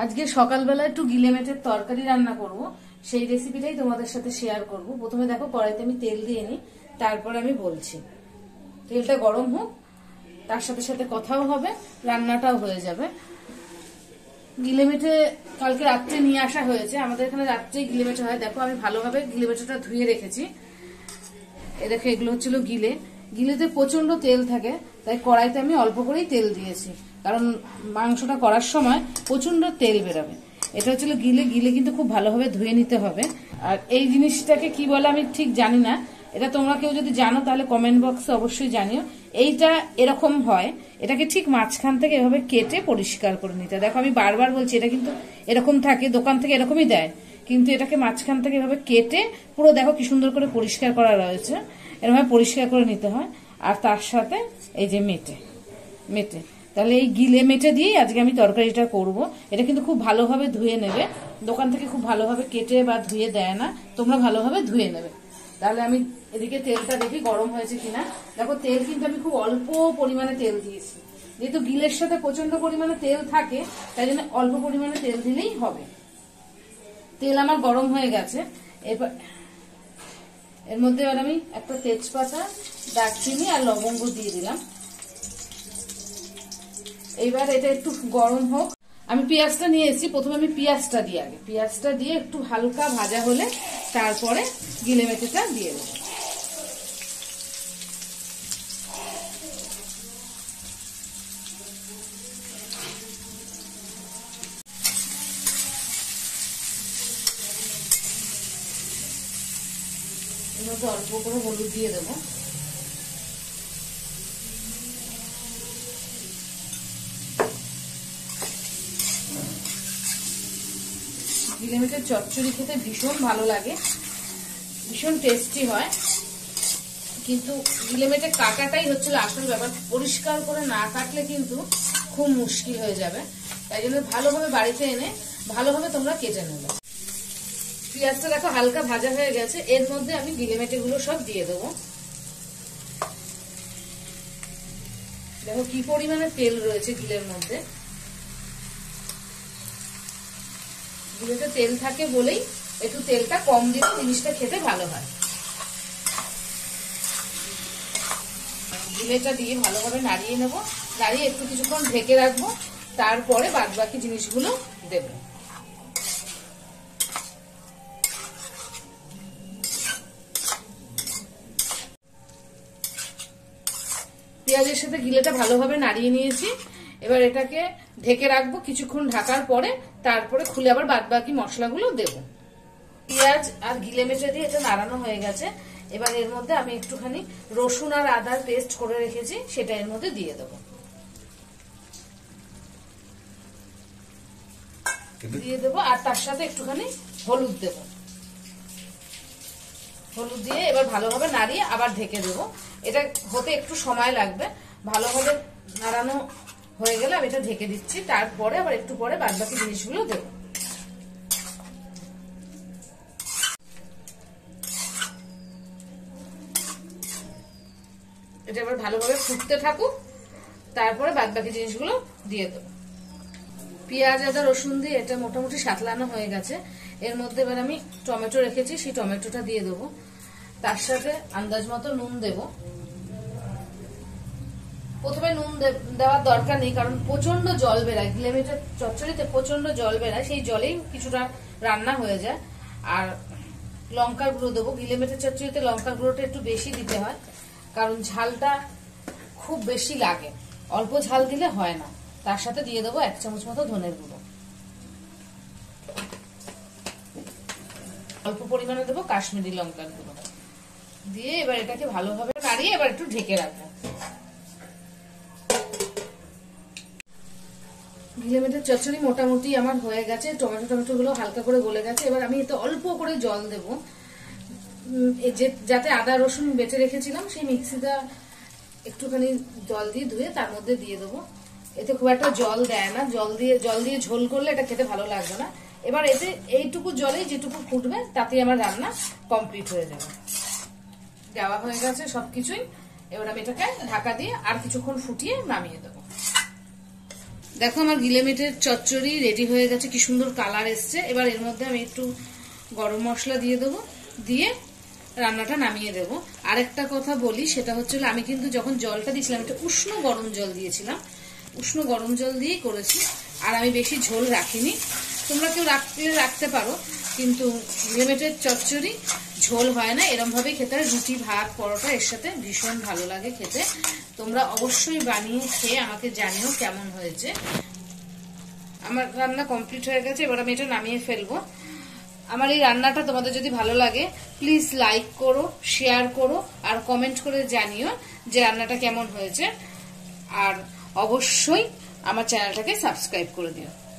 আজকে সকালবেলা একটু গিলে মেটের তরকারি রান্না করব, সেই রেসিপিটাই তোমাদের সাথে শেয়ার করব। প্রথমে দেখো কড়াইতে আমি তেল দিয়ে নিই, তারপর আমি বলছি। তেলটা গরম হোক, তার সাথে সাথে কথাও হবে, রান্নাটাও হয়ে যাবে। গিলে মেটে কালকে রাত্রে নিয়ে আসা হয়েছে, আমাদের এখানে রাত্রেই গিলে মেটে হয়। দেখো আমি ভালোভাবে গিলে মেটেটা ধুয়ে রেখেছি। এ দেখো এগুলো হচ্ছিল গিলে। গিলেতে প্রচন্ড তেল থাকে, তাই কড়াইতে আমি অল্প করেই তেল দিয়েছি, কারণ মাংসটা করার সময় প্রচন্ড তেল বেরোবে। এটা হচ্ছিল গিলে। গিলে কিন্তু খুব ভালোভাবে ধুয়ে নিতে হবে। আর এই জিনিসটাকে কি বলে আমি ঠিক জানি না, এটা তোমরা কেউ যদি জানো তাহলে কমেন্ট বক্সে অবশ্যই জানিও। এইটা এরকম হয়, এটাকে ঠিক মাঝখান থেকে এভাবে কেটে পরিষ্কার করে নিতে। দেখো আমি বারবার বলছি, এটা কিন্তু এরকম থাকে, দোকান থেকে এরকমই দেয়, কিন্তু এটাকে মাঝখান থেকে এভাবে কেটে পুরো দেখো কি সুন্দর করে পরিষ্কার করা রয়েছে। এরকম পরিষ্কার করে নিতে হয়। আর তার সাথে এই যে মেটে মেটে, তাহলে এই গিলে মেটে দিয়েই আজকে আমি তরকারিটা করব। এটা কিন্তু খুব ভালোভাবে ধুয়ে নেবে, দোকান থেকে খুব ভালোভাবে কেটে বা ধুয়ে দেয় না, তোমরা ভালোভাবে ধুয়ে নেবে। তাহলে আমি এদিকে তেলটা দেখি গরম হয়েছে কিনা। দেখো তেল কিন্তু আমি খুব অল্প পরিমাণে তেল দিয়েছি, যেহেতু গিলের সাথে প্রচন্ড পরিমাণে তেল থাকে, তাই জন্য অল্প পরিমাণে তেল দিলেই হবে। তেল আমার গরম হয়ে গেছে। এবার এর মধ্যে এবার আমি একটা তেজপাতা, দারচিনি আর লবঙ্গ দিয়ে দিলাম। এইবার এটা একটু গরম হোক। আমি পেঁয়াজটা নিয়ে এসেছি, প্রথমে আমি পেঁয়াজটা দিয়ে আগে পেঁয়াজটা দিয়ে একটু হালকা ভাজা হলে তারপরে গিলে মেটেটা দিয়ে দেবো। এর মধ্যে অল্প করে হলুদ দিয়ে দেবো। গিলে মেটের চচ্চড়ি খেতে ভীষণ ভালো লাগে, ভীষণ টেস্টি হয়, কিন্তু গিলে মেটে কাটাটাই হচ্ছিল আসল ব্যাপার। পরিষ্কার করে না কাটলে কিন্তু খুব মুশকিল হয়ে যাবে, তাই জন্য ভালোভাবে বাড়িতে এনে ভালোভাবে তোমরা কেটে নেবে। পেঁয়াজটা দেখো হালকা ভাজা হয়ে গেছে, এর মধ্যে আমি গিলে মেটে গুলো সব দিয়ে দেবো। দেখো কি পরিমাণে তেল রয়েছে গিলের মধ্যে। গিলেতে তেল থাকে বলেই একটু তেলটা কম দিলে জিনিসটা খেতে ভালো হয়। গিলেটা দিয়ে ভালোভাবে নাড়িয়ে নেবো, নাড়িয়ে একটু কিছুক্ষণ ঢেকে রাখবো, তারপরে বাদ বাকি জিনিসগুলো দেবো। পেঁয়াজের সাথে গিলেটা ভালোভাবে নাড়িয়ে নিয়েছি, এবার এটাকে ঢেকে রাখবো কিছুক্ষণ। ঢাকার পরে তারপরে খুলে আবার বাদ বাকি মশলাগুলো দেবো। পেঁয়াজ আর গিলে মেটে দিয়ে এটা নাড়ানো হয়ে গেছে। এবার এর মধ্যে আমি একটুখানি রসুন আর আদার পেস্ট করে রেখেছি, সেটা এর মধ্যে দিয়ে দেবো। দিয়ে দেবো আর তার সাথে একটুখানি হলুদ দেবো। হলুদ দিয়ে এবার ভালোভাবে নাড়িয়ে আবার ঢেকে দেবো। এটা হতে একটু সময় লাগবে। ভালোভাবে নাড়ানো হয়ে গেলে আমি এটা ঢেকে দিচ্ছি, তারপরে আবার একটু পরে বাদ বাকি জিনিসগুলো দেবো। এটা এবার ভালোভাবে ফুটতে থাকুক, তারপরে বাদ বাকি জিনিসগুলো দিয়ে দেবো। পেঁয়াজ আদা রসুন দিয়ে এটা মোটামুটি সাতলানো হয়ে গেছে। এর মধ্যে এবার আমি টমেটো রেখেছি, সেই টমেটোটা দিয়ে দেবো। তার সাথে আন্দাজ মতো নুন দেব। প্রথমে নুন দেওয়ার দরকার নেই, কারণ প্রচন্ড জল বেরায় গিলে মেটের চচ্চড়িতে, প্রচন্ড জল বেরায়, সেই জলেই কিছুটা রান্না হয়ে যায়। আর লঙ্কার গুঁড়ো দেবো। গিলে মেটের চচ্চড়িতে লঙ্কার গুঁড়োটা একটু বেশি দিতে হয়, কারণ ঝালটা খুব বেশি লাগে, অল্প ঝাল দিলে হয় না। তার সাথে দিয়ে দেবো 1 চামচ মতো ধনের গুঁড়ো। অল্প পরিমাণে দেবো কাশ্মীরি লঙ্কার গুঁড়ো দিয়ে এবার এটাকে ভালোভাবে নাড়িয়ে এবার একটু ঢেকে রাখবো। গিলে মেটের চচ্চড়ি মোটামুটি আমার হয়ে গেছে। টমেটো গুলো হালকা করে গলে গেছে। এবার আমি এতে অল্প করে জল দেবো, যাতে আদা রসুন বেটে রেখেছিলাম সেই মিক্সিটা একটুখানি জল দিয়ে ধুয়ে তার মধ্যে দিয়ে দেবো। এতে খুব একটা জল দেয় না, জল দিয়ে ঝোল করলে এটা খেতে ভালো লাগবে না। এবার এতে এইটুকু জলে যেটুকু ফুটবে তাতে আমার রান্না কমপ্লিট হয়ে যাবে। দেওয়া হয়ে গেছে সবকিছুই। এবার আমি এটাকে ঢাকা দিয়ে আর কিছুক্ষণ ফুটিয়ে নামিয়ে দেবো। দেখো আমার গিলেমেটের চচ্চড়ি রেডি হয়ে গেছে, কি সুন্দর কালার এসছে। এবার এর মধ্যে আমি একটু গরম মশলা দিয়ে দেবো, দিয়ে রান্নাটা নামিয়ে দেবো। আরেকটা কথা বলি, সেটা হচ্ছে আমি কিন্তু যখন জলটা দিয়েছিলাম এটা উষ্ণ গরম জল দিয়েছিলাম, উষ্ণ গরম জল দিয়েই করেছি। আর আমি বেশি ঝোল রাখিনি, তোমরা কেউ রাখতে পারো, কিন্তু গিলেমেটের চচ্চড়ি ঝোল হয় না, এরম ভাবেই খেতে হয়। রুটি, ভাত, পরোটা এর সাথে ভীষণ ভালো লাগে খেতে। তোমরা অবশ্যই বানিয়ে খেয়ে আমাকে জানিও কেমন হয়েছে। আমার রান্না কমপ্লিট হয়ে গেছে, এবার আমি এটা নামিয়ে ফেলবো। আমার এই রান্নাটা তোমাদের যদি ভালো লাগে প্লিজ লাইক করো, শেয়ার করো, আর কমেন্ট করে জানিও যে রান্নাটা কেমন হয়েছে। আর অবশ্যই আমার চ্যানেলটাকে সাবস্ক্রাইব করে দিও।